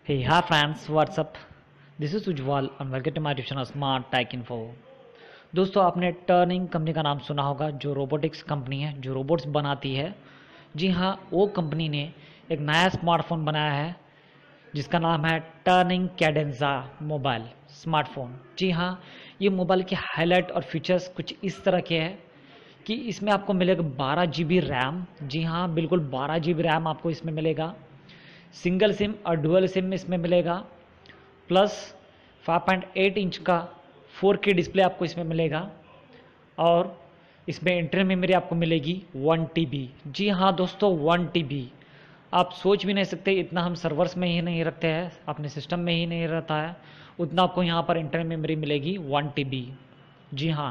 Hey, hi friends, what's up? This is Ujjwal and welcome to my YouTube channel Smart Tech Info। दोस्तों आपने turning company का नाम सुना होगा, जो रोबोटिक्स कंपनी है, जो रोबोट्स बनाती है। जी हाँ, वो कंपनी ने एक नया स्मार्टफोन बनाया है जिसका नाम है टर्निंग कैडेंजा मोबाइल स्मार्टफोन। जी हाँ, ये मोबाइल के हाईलाइट और फीचर्स कुछ इस तरह के हैं कि इसमें आपको मिलेगा 12 GB रैम। जी हाँ, बिल्कुल 12 GB रैम आपको इसमें मिलेगा। सिंगल सिम और डुअल सिम इसमें मिलेगा। प्लस 5.8 इंच का 4K डिस्प्ले आपको इसमें मिलेगा। और इसमें इंटरनल मेमोरी आपको मिलेगी 1 TB। जी हाँ दोस्तों, 1 TB। आप सोच भी नहीं सकते, इतना हम सर्वर्स में ही नहीं रखते हैं, अपने सिस्टम में ही नहीं रहता है, उतना आपको यहाँ पर इंटरनल मेमोरी मिलेगी 1 TB। जी हाँ,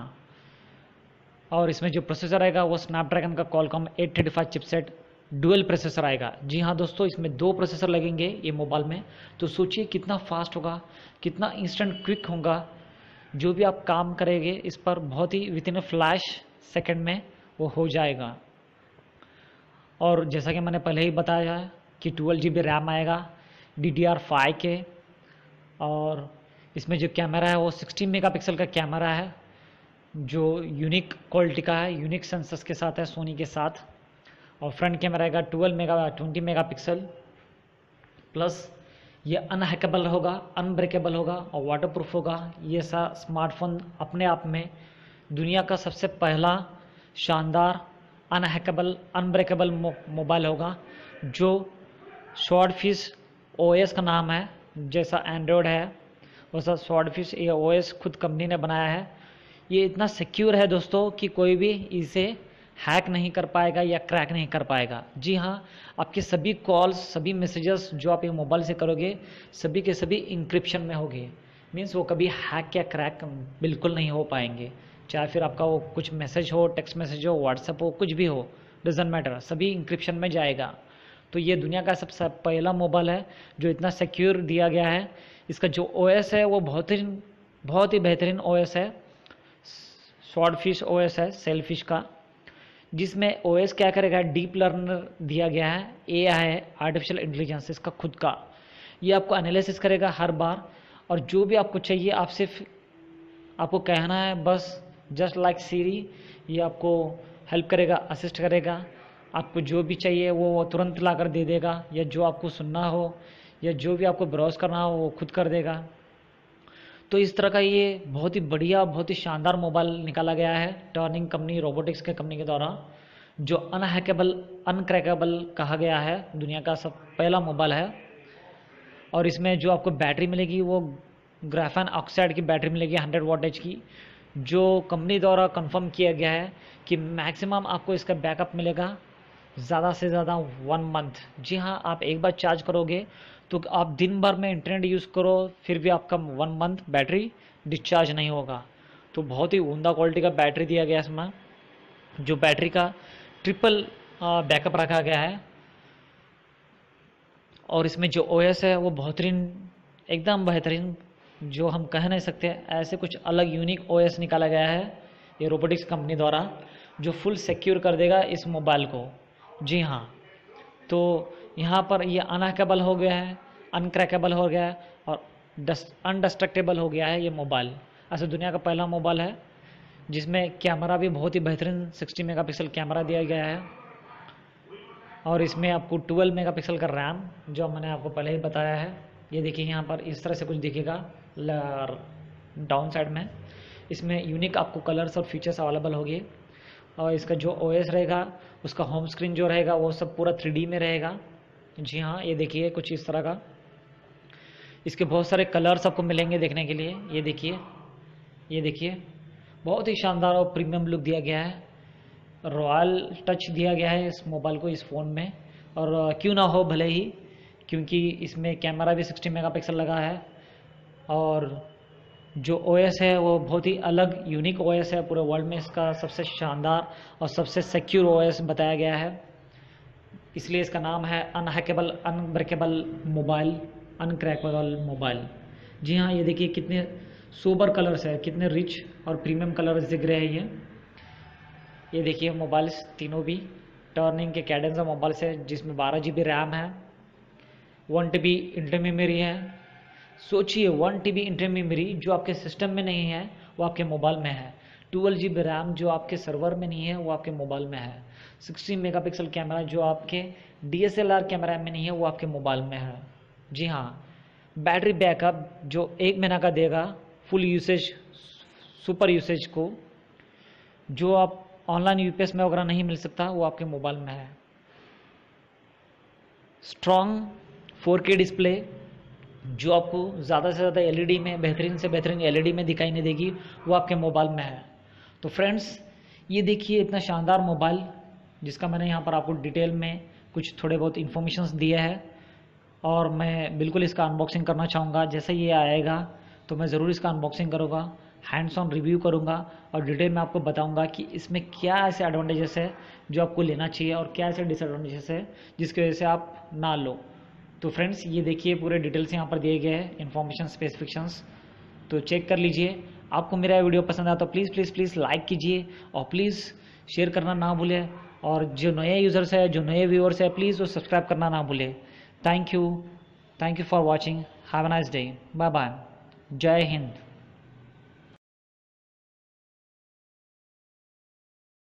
और इसमें जो प्रोसेसर आएगा वो स्नैपड्रैगन का कॉलकॉम 835 चिपसेट डुअल प्रोसेसर आएगा। जी हाँ दोस्तों, इसमें 2 प्रोसेसर लगेंगे ये मोबाइल में। तो सोचिए कितना फास्ट होगा, कितना इंस्टेंट क्विक होगा। जो भी आप काम करेंगे इस पर बहुत ही within a flash second में वो हो जाएगा। और जैसा कि मैंने पहले ही बताया है कि 12 GB रैम आएगा DDR5 के। और इसमें जो कैमरा है वो 16 मेगापिक्सल का कैमरा है, जो यूनिक क्वालिटी का है, यूनिक सेंसर्स के साथ है, सोनी के साथ। और फ्रंट कैमरा आएगा 20 मेगापिक्सल। प्लस ये अनहैकेबल होगा, अनब्रेकेबल होगा और वाटरप्रूफ होगा। ये सा स्मार्टफोन अपने आप में दुनिया का सबसे पहला शानदार अनहैकेबल अनब्रेकेबल मोबाइल होगा, जो स्वॉर्डफिश ओएस का नाम है। जैसा एंड्रॉयड है वैसा स्वॉर्डफिश ये ओएस खुद कंपनी ने बनाया है। ये इतना सिक्योर है दोस्तों कि कोई भी इसे हैक नहीं कर पाएगा या क्रैक नहीं कर पाएगा। जी हाँ, आपके सभी कॉल्स, सभी मैसेजेस जो आप ये मोबाइल से करोगे, सभी के सभी इंक्रिप्शन में होंगे। मीन्स वो कभी हैक या क्रैक बिल्कुल नहीं हो पाएंगे। चाहे फिर आपका वो कुछ मैसेज हो, टेक्स्ट मैसेज हो, व्हाट्सएप हो, कुछ भी हो, डजेंट मैटर, सभी इंक्रिप्शन में जाएगा। तो ये दुनिया का सबसे पहला मोबाइल है जो इतना सिक्योर दिया गया है। इसका जो ओएस है वो बहुत ही बेहतरीन ओएस है। स्वॉर्डफिश ओएस है सेलफिश का, जिसमें ओएस क्या करेगा, डीप लर्नर दिया गया है, एआई है, आर्टिफिशियल इंटेलिजेंस इसका खुद का। ये आपको एनालिसिस करेगा हर बार, और जो भी आपको चाहिए आप सिर्फ आपको कहना है बस, जस्ट लाइक सीरी। ये आपको हेल्प करेगा, असिस्ट करेगा। आपको जो भी चाहिए वो तुरंत ला कर दे देगा, या जो आपको सुनना हो या जो भी आपको ब्राउज़ करना हो वो खुद कर देगा। तो इस तरह का ये बहुत ही बढ़िया, बहुत ही शानदार मोबाइल निकाला गया है टर्निंग कंपनी, रोबोटिक्स के कंपनी के द्वारा, जो अनहैकेबल अनक्रैकेबल कहा गया है, दुनिया का सब पहला मोबाइल है। और इसमें जो आपको बैटरी मिलेगी वो ग्राफेन ऑक्साइड की बैटरी मिलेगी 100 Wh की, जो कंपनी द्वारा कंफर्म किया गया है कि मैक्सिमम आपको इसका बैकअप मिलेगा ज़्यादा से ज़्यादा 1 मंथ। जी हाँ, आप एक बार चार्ज करोगे तो आप दिन भर में इंटरनेट यूज़ करो फिर भी आपका 1 मंथ बैटरी डिस्चार्ज नहीं होगा। तो बहुत ही उम्दा क्वालिटी का बैटरी दिया गया है इसमें, जो बैटरी का ट्रिपल बैकअप रखा गया है। और इसमें जो ओएस है वो बेहतरीन, एकदम बेहतरीन, जो हम कह नहीं सकते, ऐसे कुछ अलग यूनिक ओएस निकाला गया है ये रोबोटिक्स कंपनी द्वारा, जो फुल सिक्योर कर देगा इस मोबाइल को। जी हाँ, तो यहाँ पर ये अनहैकेबल हो गया है, अनक्रैकेबल हो गया है और अनडिस्ट्रक्टेबल हो गया है ये मोबाइल। ऐसे दुनिया का पहला मोबाइल है जिसमें कैमरा भी बहुत ही बेहतरीन 60 मेगापिक्सल कैमरा दिया गया है। और इसमें आपको 12 मेगापिक्सल का रैम, जो मैंने आपको पहले ही बताया है। ये देखिए यहाँ पर इस तरह से कुछ दिखेगा डाउन साइड में। इसमें यूनिक आपको कलर्स और फीचर्स अवेलेबल होंगे। और इसका जो ओएस रहेगा, उसका होम स्क्रीन जो रहेगा वो सब पूरा 3D में रहेगा। जी हाँ, ये देखिए कुछ इस तरह का। इसके बहुत सारे कलर्स आपको मिलेंगे देखने के लिए। ये देखिए बहुत ही शानदार और प्रीमियम लुक दिया गया है, रॉयल टच दिया गया है इस मोबाइल को, इस फ़ोन में। और क्यों ना हो भले ही, क्योंकि इसमें कैमरा भी 60 मेगापिक्सल लगा है। और जो ओएस है वो बहुत ही अलग यूनिक ओएस है, पूरे वर्ल्ड में इसका सबसे शानदार और सबसे सिक्योर ओएस बताया गया है। इसलिए इसका नाम है unhackable unbreakable mobile, uncrackable mobile. जी हाँ, ये देखिए कितने सोबर कलर्स है, कितने रिच और प्रीमियम कलर्स दिख रहे हैं ये देखिए मोबाइल्स तीनों भी टर्निंग के कैडेंसा मोबाइल्स है, जिसमें 12 GB रैम है, 1 TB इंटर मेमोरी है। सोचिए 1 TB इंटर मेमोरी जो आपके सिस्टम में नहीं है वो आपके मोबाइल में है। 12 GB रैम जो आपके सर्वर में नहीं है वो आपके मोबाइल में है। 16 मेगापिक्सल कैमरा जो आपके DSLR कैमरा में नहीं है वो आपके मोबाइल में है। जी हाँ, बैटरी बैकअप जो 1 महीना का देगा फुल यूसेज, सुपर यूसेज को, जो आप ऑनलाइन यूपीएस में वगैरह नहीं मिल सकता वो आपके मोबाइल में है। स्ट्रॉन्ग 4K डिस्प्ले जो आपको ज़्यादा से ज़्यादा एलईडी में, बेहतरीन से बेहतरीन एलईडी में दिखाई नहीं देगी, वो आपके मोबाइल में है। तो फ्रेंड्स, ये देखिए इतना शानदार मोबाइल जिसका मैंने यहाँ पर आपको डिटेल में कुछ थोड़े बहुत इन्फॉर्मेशंस दिए हैं, और मैं बिल्कुल इसका अनबॉक्सिंग करना चाहूँगा। जैसे ये आएगा तो मैं ज़रूर इसका अनबॉक्सिंग करूँगा, हैंड्स ऑन रिव्यू करूँगा और डिटेल में आपको बताऊँगा कि इसमें क्या ऐसे एडवांटेजेस है जो आपको लेना चाहिए और क्या ऐसे डिसएडवांटेजेस है जिसकी वजह से आप ना लो। तो फ्रेंड्स, ये देखिए पूरे डिटेल्स यहाँ पर दिए गए हैं, इन्फॉर्मेशन, स्पेसिफिकेशंस, तो चेक कर लीजिए। आपको मेरा वीडियो पसंद आया तो प्लीज़ प्लीज़ प्लीज़ लाइक कीजिए और प्लीज़ शेयर करना ना भूलें, और जो नए यूज़र्स है, जो नए व्यूअर्स है, प्लीज़ वो सब्सक्राइब करना ना भूलें। Thank you for watching, have a nice day, bye bye, जय हिंद।